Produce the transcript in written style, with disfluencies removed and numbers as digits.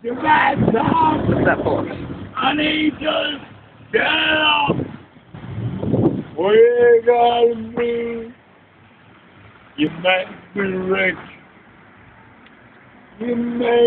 What's that for? I need to tell what you gotta do. You make me rich. You make